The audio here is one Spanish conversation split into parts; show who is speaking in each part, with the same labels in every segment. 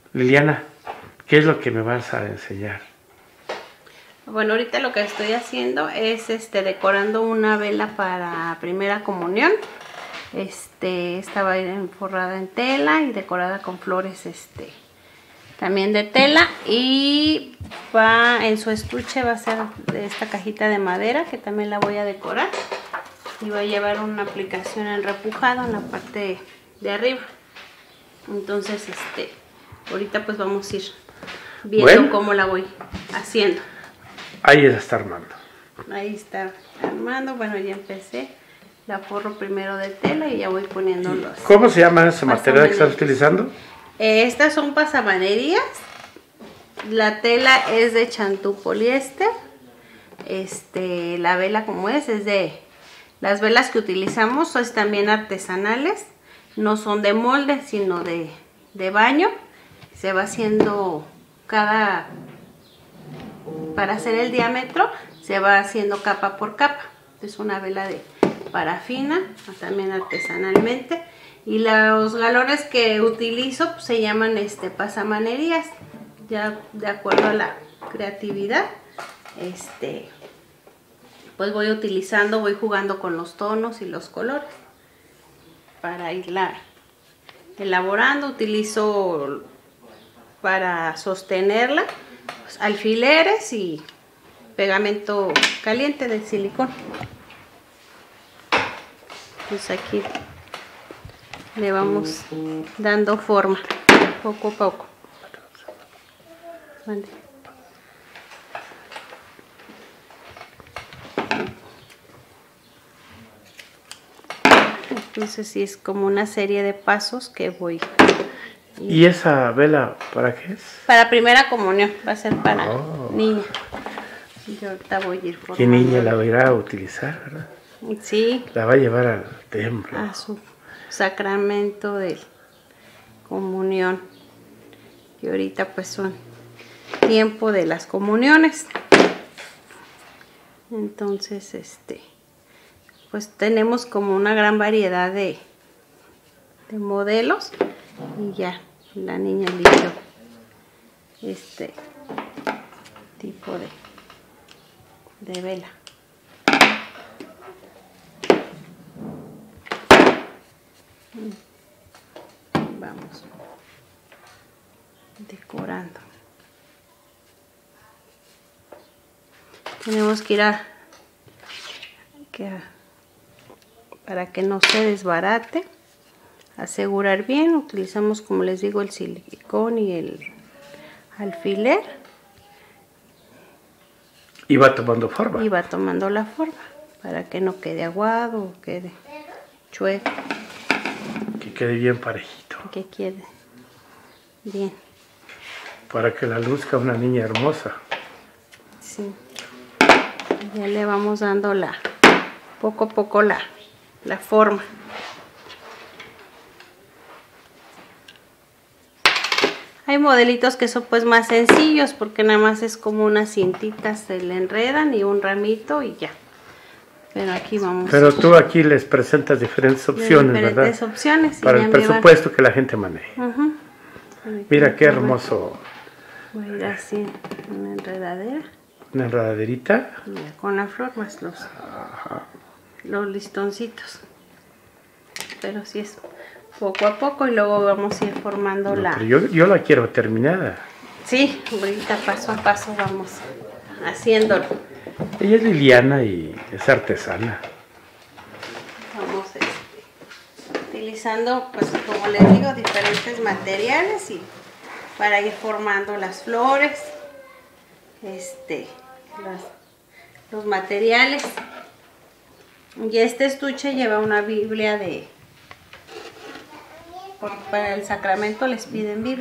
Speaker 1: Liliana, ¿qué es lo que me vas a enseñar?
Speaker 2: Bueno, ahorita lo que estoy haciendo es decorando una vela para primera comunión. Esta va a ir forrada en tela y decorada con flores también de tela, y va en su estuche, va a ser de esta cajita de madera que también la voy a decorar, y va a llevar una aplicación en repujado en la parte de arriba. Entonces ahorita pues vamos a ir viendo cómo la voy haciendo.
Speaker 1: Ahí está armando.
Speaker 2: Ahí está armando. Bueno, ya empecé. La forro primero de tela y ya voy poniendo los...
Speaker 1: ¿Cómo se llama ese material que estás utilizando?
Speaker 2: Estas son pasamanerías. La tela es de chantú poliéster. La vela como es de... Las velas que utilizamos son también artesanales. No son de molde, sino de baño. Se va haciendo cada... Para hacer el diámetro se va haciendo capa por capa. Es una vela de parafina, también artesanalmente. Y los galones que utilizo pues, se llaman pasamanerías. Ya de acuerdo a la creatividad, pues voy utilizando, voy jugando con los tonos y los colores para irla elaborando. Utilizo para sostenerla pues, alfileres y pegamento caliente de silicón. Pues aquí le vamos dando forma poco a poco. Vale. Entonces sí es como una serie de pasos que voy.
Speaker 1: ¿Y esa vela para qué es?
Speaker 2: Para primera comunión, va a ser para niña. Yo ahorita voy a ir formando.
Speaker 1: ¿Qué niña la irá a utilizar, verdad?
Speaker 2: Sí.
Speaker 1: La va a llevar al templo.
Speaker 2: A su sacramento de comunión. Y ahorita pues son tiempo de las comuniones. Entonces, pues tenemos como una gran variedad de modelos. Y ya, la niña eligió este tipo de vela. Vamos decorando. Tenemos que ir para que no se desbarate, asegurar bien. Utilizamos, como les digo, el silicón y el alfiler.
Speaker 1: Y va tomando forma.
Speaker 2: Y va tomando la forma para que no quede aguado o quede chueco.
Speaker 1: Que quede bien parejito.
Speaker 2: Que quede bien.
Speaker 1: Para que la luzca una niña hermosa.
Speaker 2: Sí. Ya le vamos dando poco a poco la forma. Hay modelitos que son pues más sencillos porque nada más es como unas cintitas, se le enredan y un ramito y ya. Pero aquí vamos.
Speaker 1: Pero tú aquí les presentas diferentes opciones,
Speaker 2: diferentes
Speaker 1: ¿verdad?
Speaker 2: Opciones.
Speaker 1: Para el presupuesto que la gente maneje. Mira qué hermoso.
Speaker 2: Voy a ir así, una enredadera.
Speaker 1: Una enredaderita.
Speaker 2: Mira, con la flor más los listoncitos. Pero sí es poco a poco y luego vamos a ir formando
Speaker 1: Pero yo la quiero terminada.
Speaker 2: Sí, ahorita paso a paso vamos haciéndolo.
Speaker 1: Ella es Liliana y es artesana.
Speaker 2: Vamos utilizando, pues como les digo, diferentes materiales y para ir formando las flores, los materiales. Y este estuche lleva una Biblia porque para el sacramento les piden Biblia.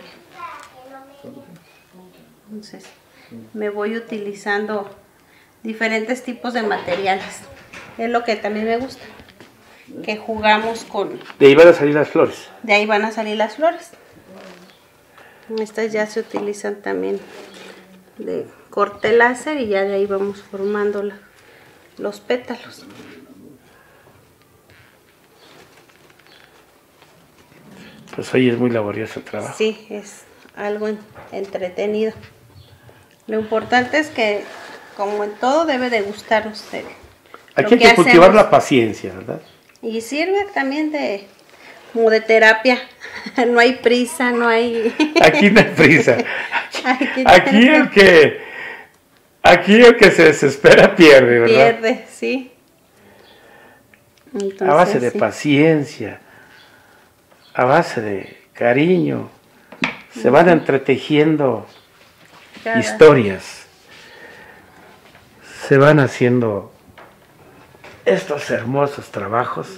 Speaker 2: Entonces me voy utilizando diferentes tipos de materiales. Es lo que también me gusta, que jugamos con...
Speaker 1: De ahí van a salir las flores.
Speaker 2: De ahí van a salir las flores. Estas ya se utilizan también de corte láser y ya de ahí vamos formando los pétalos.
Speaker 1: Pues hoy es muy laborioso el trabajo.
Speaker 2: Sí, es algo entretenido. Lo importante es que, como en todo, debe de gustar a usted.
Speaker 1: Aquí hay que cultivar la paciencia, ¿verdad?
Speaker 2: Y sirve también como de terapia. No hay prisa, no hay...
Speaker 1: Aquí no hay prisa. Aquí el que se desespera pierde, ¿verdad?
Speaker 2: Pierde, sí. Entonces,
Speaker 1: a base de paciencia, a base de cariño, se van entretejiendo historias. Se van haciendo estos hermosos trabajos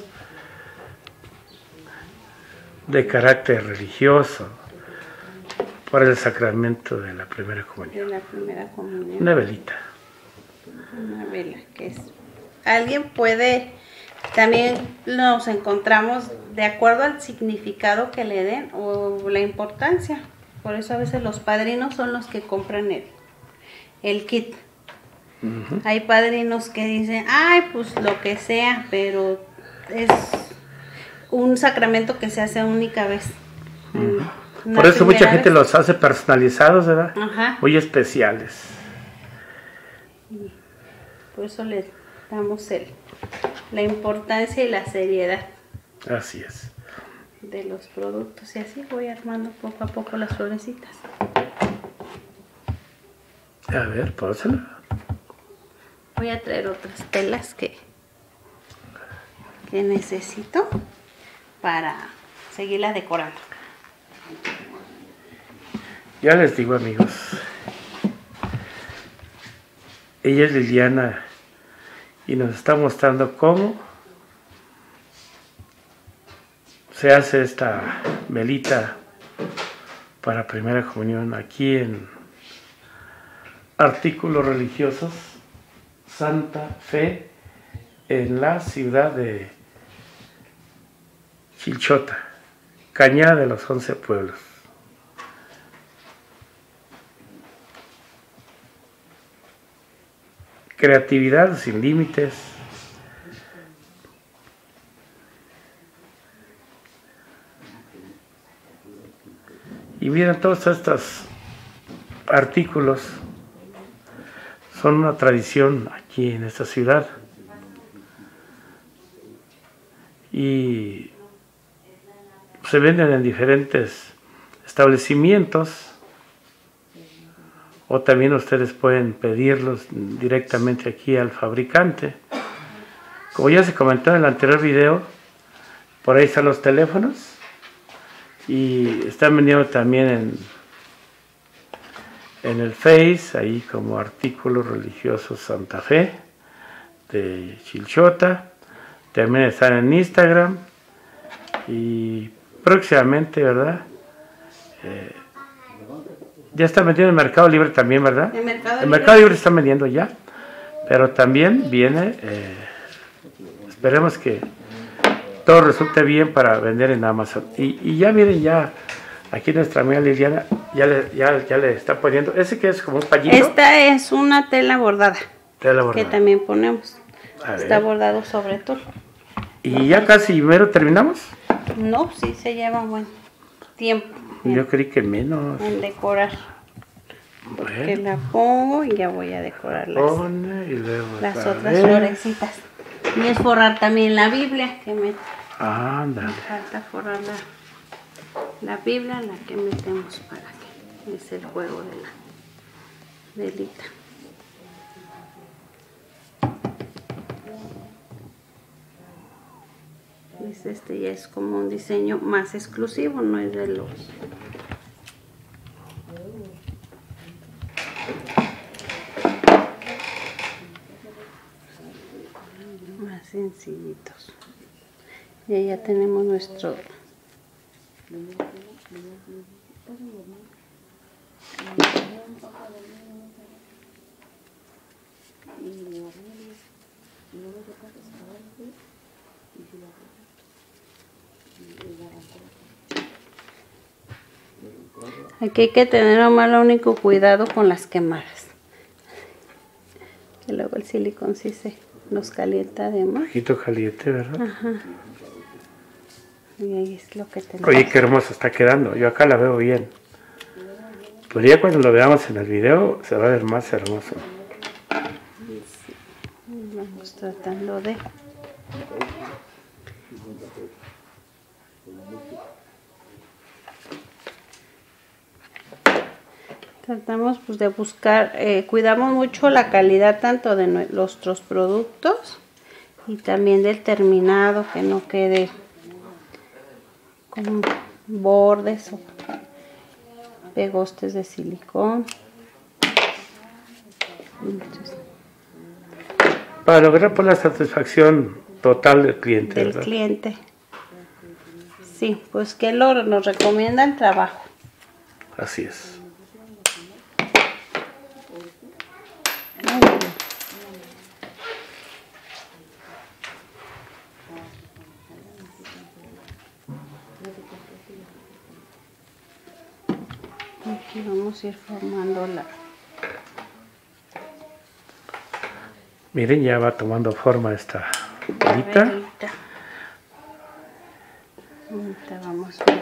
Speaker 1: de carácter religioso por el sacramento de la primera comunión.
Speaker 2: De la primera comunión.
Speaker 1: Una velita.
Speaker 2: Una vela, que es... Alguien puede... También nos encontramos de acuerdo al significado que le den o la importancia. Por eso a veces los padrinos son los que compran el kit. Hay padrinos que dicen, ay, pues lo que sea, pero es un sacramento que se hace única vez.
Speaker 1: Por eso mucha gente los hace personalizados, ¿verdad?
Speaker 2: Ajá.
Speaker 1: Muy especiales.
Speaker 2: Por eso le damos la importancia y la seriedad.
Speaker 1: Así es.
Speaker 2: De los productos. Y así voy armando poco a poco las florecitas.
Speaker 1: A ver, pósela.
Speaker 2: Voy a traer otras telas que necesito para seguirla decorando.
Speaker 1: Ya les digo, amigos, ella es Liliana y nos está mostrando cómo se hace esta velita para primera comunión aquí en Artículos Religiosos Santa Fe, en la ciudad de Chilchota, Cañada de los 11 Pueblos. Creatividad sin límites. Y miren, todos estos artículos son una tradición aquí en esta ciudad. Y se venden en diferentes establecimientos. O también ustedes pueden pedirlos directamente aquí al fabricante. Como ya se comentó en el anterior video, por ahí están los teléfonos. Y están vendiendo también en el Face, ahí como Artículos Religiosos Santa Fe de Chilchota. También están en Instagram. Y próximamente, ¿verdad? Ya está vendiendo en Mercado Libre también, ¿verdad?
Speaker 2: En
Speaker 1: El Mercado Libre está vendiendo ya, pero también viene, esperemos que todo resulte bien para vender en Amazon. Y ya miren, ya aquí nuestra amiga Liliana ya le está poniendo, ese que es como un pañito.
Speaker 2: Esta es una tela bordada.
Speaker 1: Tela bordada.
Speaker 2: Que también ponemos. Está bordado sobre tul.
Speaker 1: ¿Y ya casi mero terminamos?
Speaker 2: No, sí se lleva buen tiempo.
Speaker 1: Yo creí que menos.
Speaker 2: En decorar. Porque la pongo y ya voy a decorar las otras florecitas. Y es forrar también la Biblia que me falta forrar la Biblia, la que metemos para que es el juego de la velita. Este ya es como un diseño más exclusivo, no es de los más sencillitos. Y ya tenemos nuestro aquí hay que tener nomás lo único cuidado con las quemadas, que luego el silicón sí se nos calienta de más.
Speaker 1: Un poquito caliente, ¿verdad?
Speaker 2: Ajá. Y ahí es lo que tenemos.
Speaker 1: Oye, qué hermoso está quedando. Yo acá la veo bien. Pero ya cuando lo veamos en el video se va a ver más hermoso.
Speaker 2: Vamos tratando de... Tratamos pues de buscar, cuidamos mucho la calidad tanto de nuestros productos y también del terminado, que no quede con bordes o pegostes de silicón. Entonces,
Speaker 1: para lograr por la satisfacción total del cliente.
Speaker 2: Del
Speaker 1: ¿verdad?
Speaker 2: cliente. Sí, pues que nos recomienda el trabajo.
Speaker 1: Así es.
Speaker 2: Muy bien. Aquí vamos a ir formando la...
Speaker 1: Miren, ya va tomando forma esta velita.
Speaker 2: velita. Ahorita vamos a ver.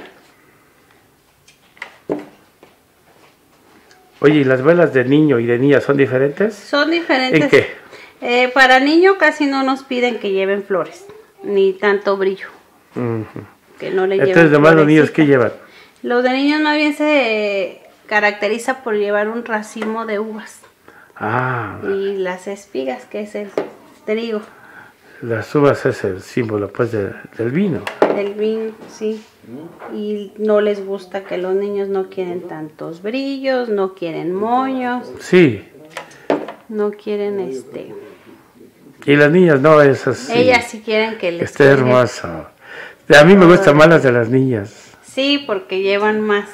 Speaker 1: Oye, ¿y las velas de niño y de niña son diferentes?
Speaker 2: Son diferentes.
Speaker 1: ¿En qué?
Speaker 2: Para niño casi no nos piden que lleven flores, ni tanto brillo. Que no le lleven
Speaker 1: Entonces, nomás los niños, ¿qué
Speaker 2: florecita.
Speaker 1: llevan?
Speaker 2: Los de niños más bien se caracteriza por llevar un racimo de uvas.
Speaker 1: Ah,
Speaker 2: Y las espigas, que es el trigo.
Speaker 1: las uvas es el símbolo pues del vino.
Speaker 2: El vino, sí. Y no les gusta que los niños no quieren tantos brillos, no quieren moños,
Speaker 1: Sí,
Speaker 2: no quieren
Speaker 1: y las niñas no, es así.
Speaker 2: Ellas sí quieren que les
Speaker 1: Esté
Speaker 2: cuelgue.
Speaker 1: hermoso. A mí me gustan más las de las niñas.
Speaker 2: Sí, porque llevan más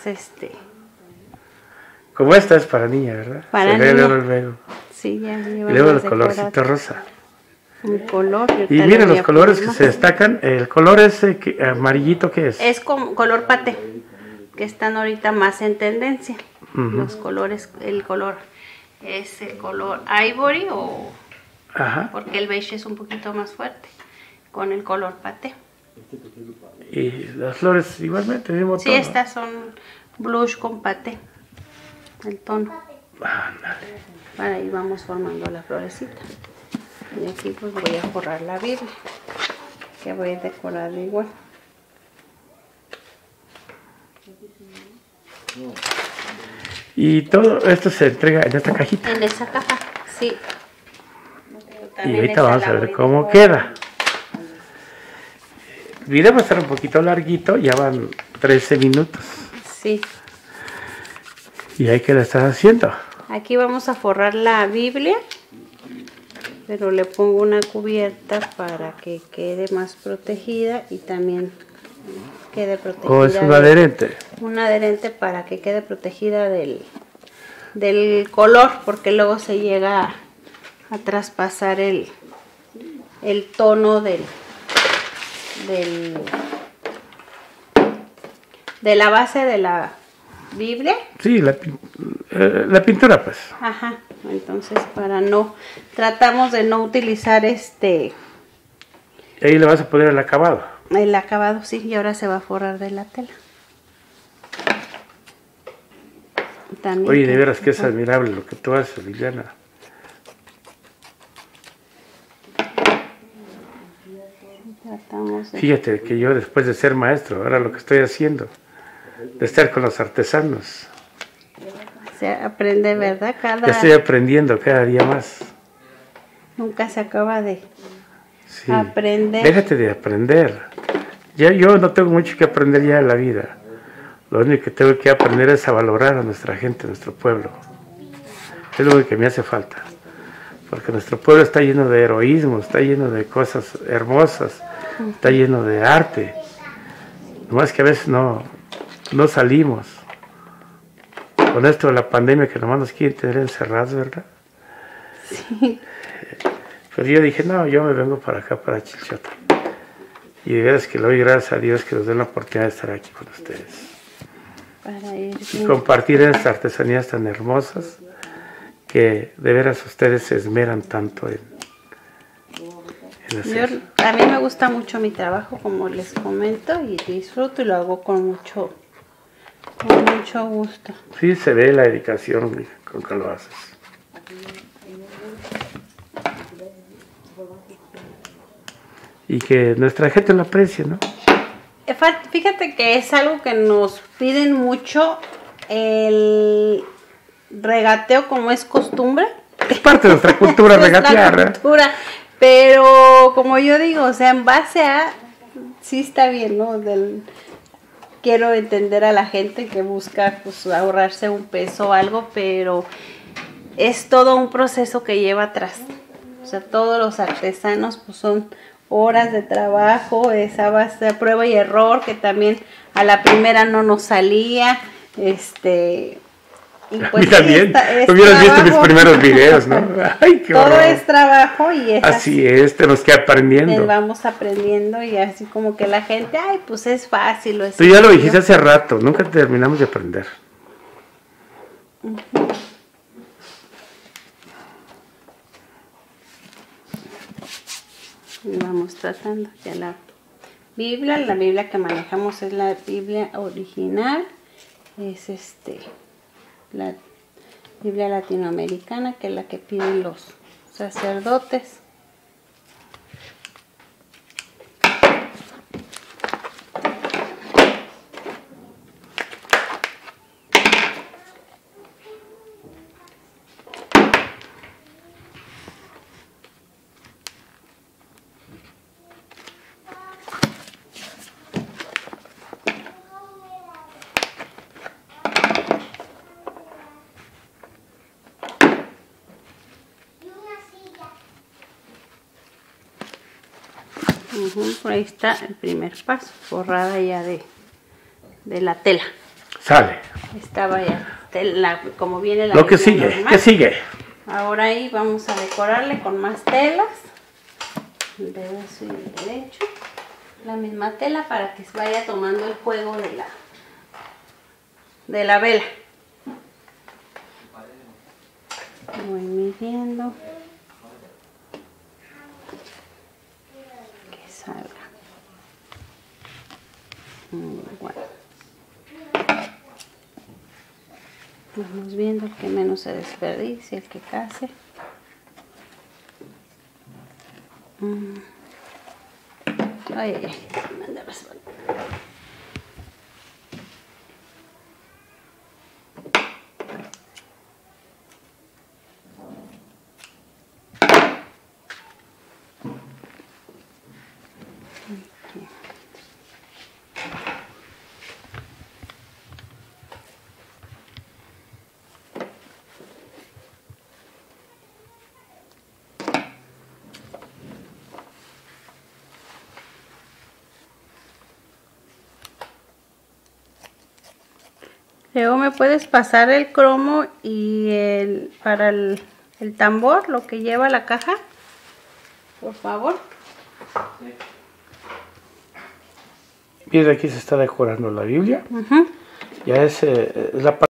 Speaker 1: Como esta es para niña, ¿verdad?
Speaker 2: Para
Speaker 1: Se ve
Speaker 2: niña.
Speaker 1: luego.
Speaker 2: Sí, ya
Speaker 1: Y
Speaker 2: llevan
Speaker 1: luego el
Speaker 2: más
Speaker 1: colorcito
Speaker 2: decorado.
Speaker 1: rosa.
Speaker 2: Un color.
Speaker 1: Y
Speaker 2: ahorita le
Speaker 1: miren
Speaker 2: voy
Speaker 1: los
Speaker 2: a
Speaker 1: colores
Speaker 2: poner
Speaker 1: que
Speaker 2: más.
Speaker 1: se destacan. El color ese amarillito, ¿qué es?
Speaker 2: Es como color paté, que están ahorita más en tendencia. Los colores, el color es el color ivory
Speaker 1: Ajá.
Speaker 2: porque el beige es un poquito más fuerte con el color paté.
Speaker 1: Y las flores igualmente, mismo
Speaker 2: Sí,
Speaker 1: tono.
Speaker 2: estas son blush con paté, el tono.
Speaker 1: Ándale.
Speaker 2: Para ahí vamos formando la florecita. Y aquí pues voy a forrar la Biblia, que voy a decorar igual.
Speaker 1: Y todo esto se entrega en esta cajita.
Speaker 2: En esa caja, sí.
Speaker 1: Y ahorita vamos a ver cómo queda. El video va a estar un poquito larguito, ya van 13 minutos.
Speaker 2: Sí.
Speaker 1: ¿Y ahí qué le estás haciendo?
Speaker 2: Aquí vamos a forrar la Biblia, pero le pongo una cubierta para que quede más protegida y también quede protegida.
Speaker 1: ¿O es un adherente?
Speaker 2: Un adherente para que quede protegida del color, porque luego se llega a traspasar el tono de la base de la Biblia.
Speaker 1: Sí, la pintura pues.
Speaker 2: Ajá, entonces tratamos de no utilizar
Speaker 1: Y ahí le vas a poner el acabado.
Speaker 2: el acabado, sí, y ahora se va a forrar de la tela. También
Speaker 1: Oye, de veras que es admirable lo que tú haces, Liliana.
Speaker 2: tratamos de...
Speaker 1: Fíjate que yo después de ser maestro, ahora lo que estoy haciendo, de estar con los artesanos,
Speaker 2: Se aprende, ¿verdad?
Speaker 1: estoy aprendiendo cada día más.
Speaker 2: Nunca se acaba de
Speaker 1: Sí.
Speaker 2: aprender.
Speaker 1: Déjate de aprender. Yo no tengo mucho que aprender ya en la vida. Lo único que tengo que aprender es a valorar a nuestra gente, a nuestro pueblo. Es lo que me hace falta. Porque nuestro pueblo está lleno de heroísmo, está lleno de cosas hermosas, está lleno de arte. Nomás que a veces no salimos. Con esto de la pandemia que nomás nos quieren tener encerrados, ¿verdad?
Speaker 2: Sí.
Speaker 1: Pero yo dije, no, yo me vengo para acá, para Chilchota. Y de veras que le doy gracias a Dios que nos den la oportunidad de estar aquí con ustedes.
Speaker 2: Para ir
Speaker 1: Y compartir estas artesanías tan hermosas que de veras ustedes se esmeran tanto en hacer.
Speaker 2: A mí me gusta mucho mi trabajo, como les comento, y disfruto y lo hago con Con mucho gusto.
Speaker 1: Sí, se ve la dedicación, mija, con que lo haces. Y que nuestra gente lo aprecie, ¿no?
Speaker 2: Fíjate que es algo que nos piden mucho, el regateo como es costumbre.
Speaker 1: Es parte de nuestra cultura regatear, ¿eh?
Speaker 2: Cultura, pero como yo digo, o sea, en base a, sí está bien, ¿no? Quiero entender a la gente que busca pues, ahorrarse un peso o algo, pero es todo un proceso que lleva atrás. O sea, todos los artesanos pues son horas de trabajo, esa base de prueba y error, que también a la primera no nos salía, y pues
Speaker 1: a mí también,
Speaker 2: es
Speaker 1: hubieras visto mis primeros videos, ¿no? Ay, qué
Speaker 2: todo
Speaker 1: horror.
Speaker 2: es trabajo y es
Speaker 1: así es, tenemos que ir aprendiendo.
Speaker 2: vamos aprendiendo y así como que la gente, ay, pues es fácil. O es
Speaker 1: Tú ya lo
Speaker 2: sencillo.
Speaker 1: dijiste hace rato, nunca terminamos de aprender.
Speaker 2: Y vamos tratando ya la Biblia que manejamos es la Biblia original, es la Biblia latinoamericana, que es la que piden los sacerdotes. Por ahí está el primer paso, forrada ya de la tela.
Speaker 1: Sale.
Speaker 2: Estaba ya como viene la
Speaker 1: Lo que
Speaker 2: Biblia
Speaker 1: sigue,
Speaker 2: normal.
Speaker 1: ¿qué sigue?
Speaker 2: Ahora ahí vamos a decorarle con más telas, el reverso y el derecho, la misma tela para que vaya tomando el juego de la vela. Voy midiendo que salga igual. Vamos viendo el que menos se desperdicie, el que case. Ay, ay, ay, me anda resbalando. Luego me puedes pasar el cromo y para el tambor, lo que lleva la caja, por favor.
Speaker 1: Mira, aquí se está decorando la Biblia. Ya es la parte